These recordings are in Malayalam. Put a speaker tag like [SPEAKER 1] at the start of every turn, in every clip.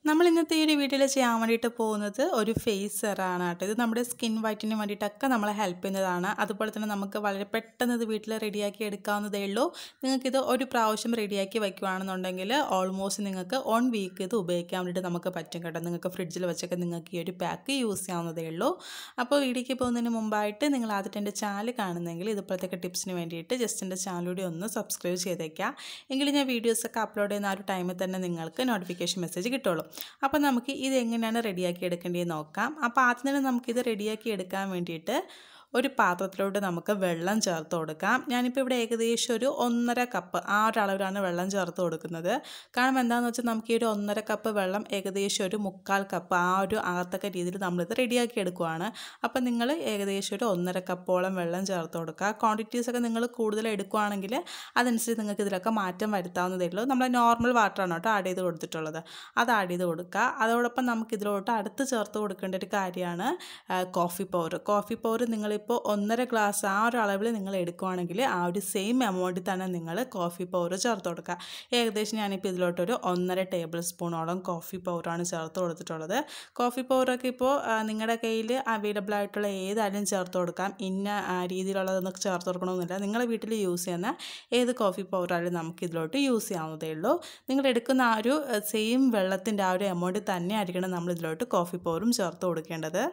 [SPEAKER 1] നമ്മൾ ഇന്നത്തെ ഈ ഒരു വീഡിയോയിൽ ചെയ്യാൻ വേണ്ടിയിട്ട് പോകുന്നത് ഒരു ഫേസ് സെറാണ് കേട്ടോ. ഇത് നമ്മുടെ സ്കിൻ വൈറ്റിന് വേണ്ടിയിട്ടൊക്കെ നമ്മളെ ഹെൽപ്പ് ചെയ്യുന്നതാണ്. അതുപോലെ തന്നെ നമുക്ക് വളരെ പെട്ടെന്ന് ഇത് വീട്ടിൽ റെഡിയാക്കി എടുക്കാവുന്നതേ ഉള്ളൂ. നിങ്ങൾക്കിത് ഒരു പ്രാവശ്യം റെഡിയാക്കി വയ്ക്കുകയാണെന്നുണ്ടെങ്കിൽ ഓൾമോസ്റ്റ് നിങ്ങൾക്ക് 1 വീക്ക് ഇത് ഉപയോഗിക്കാൻ വേണ്ടിയിട്ട് നമുക്ക് പറ്റും കേട്ടോ. നിങ്ങൾക്ക് ഫ്രിഡ്ജിൽ വെച്ചൊക്കെ നിങ്ങൾക്ക് ഈ ഒരു പാക്ക് യൂസ് ചെയ്യാവുന്നതേ ഉള്ളൂ. അപ്പോൾ വീഡിയോയ്ക്ക് പോകുന്നതിന് മുമ്പായിട്ട് നിങ്ങൾ ആദ്യത്തെ എൻ്റെ ചാനൽ കാണുന്നെങ്കിൽ ഇതുപോലത്തെ ടിപ്സിന് വേണ്ടിയിട്ട് ജസ്റ്റ് എൻ്റെ ചാനലിലൂടെ ഒന്ന് സബ്സ്ക്രൈബ് ചെയ്തേക്കാം. എങ്കിലും ഞാൻ വീഡിയോസൊക്കെ അപ്ലോഡ് ചെയ്യുന്ന ആ ഒരു ടൈമിൽ തന്നെ നിങ്ങൾക്ക് നോട്ടിഫിക്കേഷൻ മെസ്സേജ് കിട്ടുള്ളൂ. അപ്പോൾ നമുക്ക് ഇത് എങ്ങനെയാണ് റെഡിയാക്കി എടുക്കേണ്ടതെന്ന് നോക്കാം. അപ്പോൾ ആദ്യം തന്നെ നമുക്കിത് റെഡിയാക്കി എടുക്കാൻ വേണ്ടിയിട്ട് ഒരു പാത്രത്തിലോട്ട് നമുക്ക് വെള്ളം ചേർത്ത് കൊടുക്കാം. ഞാനിപ്പോൾ ഇവിടെ ഏകദേശം ഒരു 1.5 കപ്പ് ആ ഒരു അളവിലാണ് വെള്ളം ചേർത്ത് കൊടുക്കുന്നത്. കാരണം എന്താണെന്ന് വെച്ചാൽ നമുക്ക് ഈ ഒരു 1.5 കപ്പ് വെള്ളം ഏകദേശം ഒരു 3/4 കപ്പ് ആ ഒരു ആകത്തക്ക രീതിയിൽ നമ്മളിത് റെഡിയാക്കി എടുക്കുകയാണ്. അപ്പോൾ നിങ്ങൾ ഏകദേശം ഒരു 1.5 കപ്പോളം വെള്ളം ചേർത്ത് കൊടുക്കുക. ക്വാണ്ടിറ്റീസൊക്കെ നിങ്ങൾ കൂടുതൽ എടുക്കുകയാണെങ്കിൽ അതനുസരിച്ച് നിങ്ങൾക്ക് ഇതിലൊക്കെ മാറ്റം വരുത്താവുന്നതേ ഉള്ളൂ. നമ്മൾ നോർമൽ വാട്ടറാണ് കേട്ടോ ആഡ് ചെയ്ത് കൊടുത്തിട്ടുള്ളത്. അത് ആഡ് ചെയ്ത് കൊടുക്കുക. അതോടൊപ്പം നമുക്കിതിലോട്ട് അടുത്ത് ചേർത്ത് കൊടുക്കേണ്ട ഒരു കാര്യമാണ് കോഫി പൗഡർ. കോഫി പൗഡർ നിങ്ങളിപ്പോൾ 1.5 ഗ്ലാസ് ആ ഒരു അളവിൽ നിങ്ങൾ എടുക്കുകയാണെങ്കിൽ ആ ഒരു സെയിം എമൗണ്ടിൽ തന്നെ നിങ്ങൾ കോഫി പൗഡർ ചേർത്ത് കൊടുക്കുക. ഏകദേശം ഞാനിപ്പോൾ ഇതിലോട്ടൊരു 1.5 ടേബിൾ സ്പൂണോളം കോഫി പൗഡറാണ് ചേർത്ത് കൊടുത്തിട്ടുള്ളത്. കോഫി പൗഡറൊക്കെ ഇപ്പോൾ നിങ്ങളുടെ കയ്യിൽ അവൈലബിൾ ആയിട്ടുള്ള ഏതായാലും ചേർത്ത് കൊടുക്കാം. ഇന്ന രീതിയിലുള്ളതൊന്നും ചേർത്ത് കൊടുക്കണമെന്നില്ല. നിങ്ങളുടെ വീട്ടിൽ യൂസ് ചെയ്യുന്ന ഏത് കോഫി പൗഡറായാലും നമുക്ക് ഇതിലോട്ട് യൂസ് ചെയ്യാവുന്നതേ ഉള്ളൂ. നിങ്ങൾ എടുക്കുന്ന ആ ഒരു സെയിം വെള്ളത്തിൻ്റെ ആ ഒരു എമൗണ്ടിൽ തന്നെ ആയിരിക്കണം നമ്മൾ ഇതിലോട്ട് കോഫി പൗഡറും ചേർത്ത് കൊടുക്കേണ്ടത്.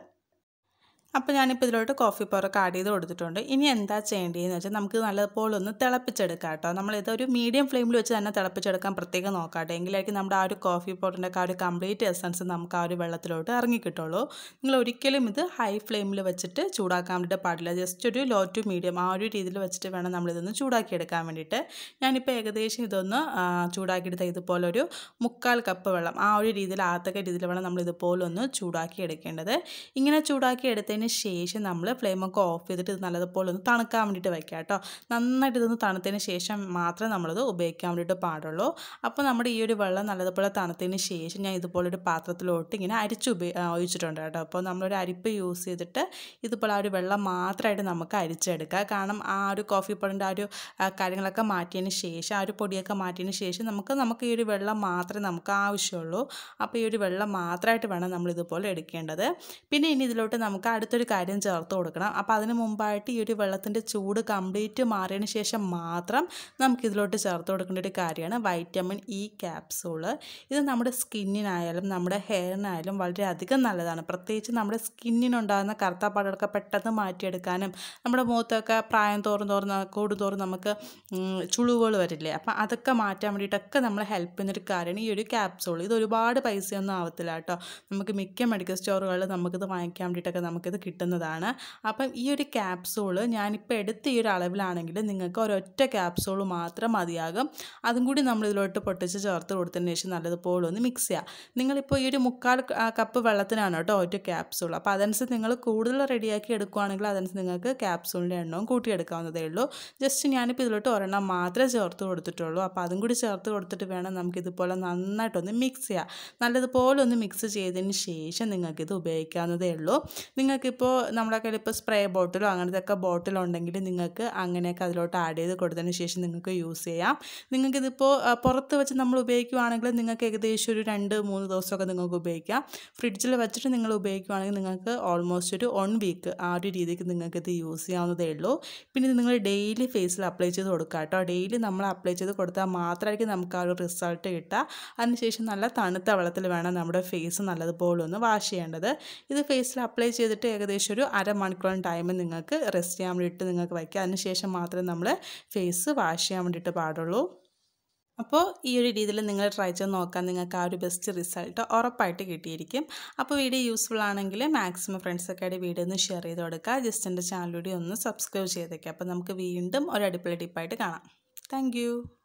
[SPEAKER 1] അപ്പോൾ ഞാനിപ്പോൾ ഇതിലോട്ട് കോഫി പൗഡറൊക്കെ ആഡ് ചെയ്ത് കൊടുത്തിട്ടുണ്ട്. ഇനി എന്താ ചെയ്യേണ്ടതെന്ന് വെച്ചാൽ നമുക്ക് നല്ലപോലെ ഒന്ന് തിളപ്പിച്ചെടുക്കാം കേട്ടോ. നമ്മളിതൊരു മീഡിയം ഫ്ലെയിമിൽ വെച്ച് തന്നെ തിളപ്പിച്ചെടുക്കാൻ പ്രത്യേകം നോക്കാം കേട്ടോ. എങ്കിലായിരിക്കും നമ്മുടെ ആ ഒരു കോഫി പൗഡറിൻ്റെ ആ ഒരു കംപ്ലീറ്റ് എസൻസ് നമുക്ക് ആ ഒരു വെള്ളത്തിലോട്ട് ഇറങ്ങിക്കിട്ടുള്ളൂ. നിങ്ങൾ ഒരിക്കലും ഇത് ഹൈ ഫ്ലെയിമിൽ വെച്ചിട്ട് ചൂടാക്കാൻ വേണ്ടിയിട്ട് പാടില്ല. ജസ്റ്റ് ഒരു ലോ ടു മീഡിയം ആ ഒരു രീതിയിൽ വെച്ചിട്ട് വേണം നമ്മളിതൊന്ന് ചൂടാക്കിയെടുക്കാൻ വേണ്ടിയിട്ട്. ഞാനിപ്പോൾ ഏകദേശം ഇതൊന്ന് ചൂടാക്കിയെടുത്ത ഇതുപോലെ ഒരു 3/4 കപ്പ് വെള്ളം ആ ഒരു രീതിയിൽ ആകത്തക്ക രീതിയിൽ വേണം നമ്മളിതുപോലെ ഒന്ന് ചൂടാക്കി എടുക്കേണ്ടത്. ഇങ്ങനെ ചൂടാക്കി എടുത്തതിന് ശേഷം നമ്മൾ ഫ്ലെയിമൊക്കെ ഓഫ് ചെയ്തിട്ട് ഇത് നല്ലതുപോലെ ഒന്ന് തണുക്കാൻ വേണ്ടിയിട്ട് വയ്ക്കുക കേട്ടോ. നന്നായിട്ട് ഇതൊന്ന് തണുത്തതിന് ശേഷം മാത്രമേ നമ്മളിത് ഉപയോഗിക്കാൻ വേണ്ടിയിട്ട് പാടുള്ളൂ. അപ്പോൾ നമ്മുടെ ഈ ഒരു വെള്ളം നല്ലതുപോലെ തണുത്തതിന് ശേഷം ഞാൻ ഇതുപോലൊരു പാത്രത്തിലോട്ട് ഇങ്ങനെ ഒഴിച്ചിട്ടുണ്ട് കേട്ടോ. അപ്പോൾ നമ്മളൊരു അരിപ്പ് യൂസ് ചെയ്തിട്ട് ഇതുപോലെ ആ ഒരു വെള്ളം മാത്രമായിട്ട് നമുക്ക് അരിച്ചെടുക്കുക. കാരണം ആ ഒരു കോഫി പൗഡറിൻ്റെ ആ ഒരു കാര്യങ്ങളൊക്കെ മാറ്റിയതിന് ശേഷം ആ ഒരു പൊടിയൊക്കെ മാറ്റിയതിന് ശേഷം നമുക്ക് ഈ ഒരു വെള്ളം മാത്രമേ നമുക്ക് ആവശ്യമുള്ളൂ. അപ്പോൾ ഈ ഒരു വെള്ളം മാത്രമായിട്ട് വേണം നമ്മളിതുപോലെ എടുക്കേണ്ടത്. പിന്നെ ഇനി ഇതിലോട്ട് നമുക്ക് അടുത്തൊരു കാര്യം ചേർത്ത് കൊടുക്കണം. അപ്പോൾ അതിന് മുമ്പായിട്ട് ഈ ഒരു വെള്ളത്തിൻ്റെ ചൂട് കംപ്ലീറ്റ് മാറിയതിന് ശേഷം മാത്രം നമുക്കിതിലോട്ട് ചേർത്ത് കൊടുക്കേണ്ട ഒരു കാര്യമാണ് വൈറ്റമിൻ ഇ ക്യാപ്സൂള്. ഇത് നമ്മുടെ സ്കിന്നിനായാലും നമ്മുടെ ഹെയറിനായാലും വളരെയധികം നല്ലതാണ്. പ്രത്യേകിച്ച് നമ്മുടെ സ്കിന്നിനുണ്ടാകുന്ന കറുത്ത പാടുകളൊക്കെ പെട്ടെന്ന് മാറ്റിയെടുക്കാനും നമ്മുടെ മുഖത്തൊക്കെ പ്രായം കൂടുന്തോറും നമുക്ക് ചുളിവുകൾ വരില്ലേ, അപ്പോൾ അതൊക്കെ മാറ്റാൻ വേണ്ടിയിട്ടൊക്കെ നമ്മളെ ഹെൽപ്പ് ചെയ്യുന്നൊരു കാര്യമാണ് ഈ ഒരു ക്യാപ്സൂൾ. ഇത് ഒരുപാട് പൈസയൊന്നും ആവത്തില്ല കേട്ടോ. നമുക്ക് മിക്ക മെഡിക്കൽ സ്റ്റോറുകളിൽ നമുക്കിത് വാങ്ങിക്കാൻ വേണ്ടിയിട്ടൊക്കെ നമുക്കിത് കിട്ടുന്നതാണ്. അപ്പം ഈ ഒരു ക്യാപ്സൂള് ഞാനിപ്പോൾ എടുത്ത ഈ ഒരു അളവിലാണെങ്കിൽ നിങ്ങൾക്ക് ഒരൊറ്റ ക്യാപ്സൂൾ മാത്രം മതിയാകും. അതും കൂടി നമ്മളിതിലോട്ട് പൊട്ടിച്ച് ചേർത്ത് കൊടുത്തതിന് ശേഷം നല്ലതുപോലെ ഒന്ന് മിക്സ് ചെയ്യുക. നിങ്ങളിപ്പോൾ ഈ ഒരു 3/4 കപ്പ് വെള്ളത്തിനാണ് കേട്ടോ ഒരു ക്യാപ്സൂൾ. അപ്പോൾ അതനുസരിച്ച് നിങ്ങൾ കൂടുതൽ റെഡിയാക്കി എടുക്കുകയാണെങ്കിൽ അതനുസരിച്ച് നിങ്ങൾക്ക് ക്യാപ്സൂളിൻ്റെ എണ്ണവും കൂട്ടിയെടുക്കാവുന്നതേ ഉള്ളൂ. ജസ്റ്റ് ഞാനിപ്പോൾ ഇതിലോട്ട് ഒരെണ്ണം മാത്രമേ ചേർത്ത് കൊടുത്തിട്ടുള്ളൂ. അപ്പോൾ അതും കൂടി ചേർത്ത് കൊടുത്തിട്ട് വേണം നമുക്കിതുപോലെ നന്നായിട്ടൊന്ന് മിക്സ് ചെയ്യുക. നല്ലതുപോലെ ഒന്ന് മിക്സ് ചെയ്തതിന് ശേഷം നിങ്ങൾക്കിത് ഉപയോഗിക്കാവുന്നതേ ഉള്ളൂ. നിങ്ങൾക്കിപ്പോൾ നമ്മുടെ കയ്യിൽ ഇപ്പോൾ സ്പ്രേ ബോട്ടിലോ അങ്ങനത്തെയൊക്കെ ബോട്ടിലുണ്ടെങ്കിൽ നിങ്ങൾക്ക് അങ്ങനെയൊക്കെ അതിലോട്ട് ആഡ് ചെയ്ത് കൊടുത്തതിന് ശേഷം നിങ്ങൾക്ക് യൂസ് ചെയ്യാം. നിങ്ങൾക്കിതിപ്പോൾ പുറത്ത് വെച്ച് നമ്മൾ ഉപയോഗിക്കുകയാണെങ്കിൽ നിങ്ങൾക്ക് ഏകദേശം ഒരു 2-3 ദിവസമൊക്കെ നിങ്ങൾക്ക് ഉപയോഗിക്കാം. ഫ്രിഡ്ജിൽ വെച്ചിട്ട് നിങ്ങൾ ഉപയോഗിക്കുകയാണെങ്കിൽ നിങ്ങൾക്ക് ഓൾമോസ്റ്റ് ഒരു 1 വീക്ക് ആ ഒരു രീതിക്ക് നിങ്ങൾക്കിത് യൂസ് ചെയ്യാവുന്നതേ ഉള്ളൂ. പിന്നെ ഇത് നിങ്ങൾ ഡെയിലി ഫേസിൽ അപ്ലൈ ചെയ്ത് കൊടുക്കുക കേട്ടോ. ഡെയിലി നമ്മൾ അപ്ലൈ ചെയ്ത് കൊടുത്താൽ മാത്രമായിരിക്കും നമുക്ക് ആ ഒരു റിസൾട്ട് കിട്ടുക. അതിനുശേഷം നല്ല തണുത്ത വെള്ളത്തിൽ വേണം നമ്മുടെ ഫേസ് നല്ലതുപോലെ ഒന്ന് വാഷ് ചെയ്യേണ്ടത്. ഇത് ഫേസിൽ അപ്ലൈ ചെയ്തിട്ട് ഏകദേശം ഒരു അരമണിക്കൂറോളം ടൈം നിങ്ങൾക്ക് റെസ്റ്റ് ചെയ്യാൻ വേണ്ടിയിട്ട് നിങ്ങൾക്ക് വയ്ക്കുക. അതിനുശേഷം മാത്രമേ നമ്മൾ ഫേസ് വാഷ് ചെയ്യാൻ വേണ്ടിയിട്ട് പാടുള്ളൂ. അപ്പോൾ ഈ ഒരു രീതിയിൽ നിങ്ങൾ ട്രൈ ചെയ്ത് നോക്കാൻ നിങ്ങൾക്ക് ആ ഒരു ബെസ്റ്റ് റിസൾട്ട് ഉറപ്പായിട്ട് കിട്ടിയിരിക്കും. അപ്പോൾ വീഡിയോ യൂസ്ഫുൾ ആണെങ്കിൽ മാക്സിമം ഫ്രണ്ട്സൊക്കെ ആയിട്ട് വീഡിയോ ഒന്ന് ഷെയർ ചെയ്ത് കൊടുക്കുക. ജസ്റ്റ് എൻ്റെ ചാനലിലൂടെ ഒന്ന് സബ്സ്ക്രൈബ് ചെയ്തേക്കുക. അപ്പോൾ നമുക്ക് വീണ്ടും ഒരു അടിപൊളി ടിപ്പായിട്ട് കാണാം. താങ്ക്